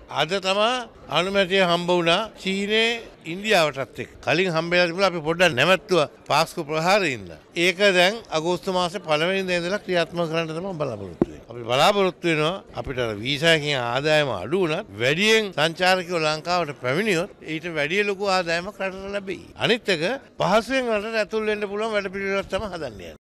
අද තමයි අනුමැතිය හම්බ වුණා චීනේ ඉන්දියාවටත් එක්ක. කලින් හම්බෙලා තිබුණා අපි පොඩ්ඩක් නැවැත්තුවා පාස්කු ප්‍රහාරයෙන්. ඒක දැන් අගෝස්තු මාසේ 1 වෙනිදා ඉඳලා ක්‍රියාත්මක කරන්න තමයි බලාපොරොත්තු වෙන්නේ. අපි බලාපොරොත්තු වෙනවා අපිට වීසා එකකින් ආදායම අඩු වුණත් වැඩියෙන් සංචාරකයෝ ලංකාවට පැමිණියොත් ඊට වැඩිය ලොකු ආදායමක් රටට ලැබෙයි. අනිත් එක පහසුවෙන් රටට ඇතුල් වෙන්න පුළුවන් වැඩ පිළිවෙලක් තමයි හදන්නේ.